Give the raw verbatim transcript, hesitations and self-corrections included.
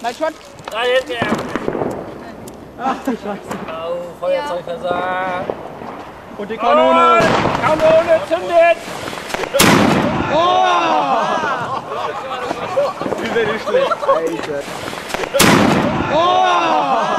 Mal Shot. Ah, jetzt mehr. Ach du Scheiße. Oh, Feuerzeug versagt. Und die Kanone. Oh, Kanone zündet. Oh! Wie wäre nicht schlecht. Alter. Oh!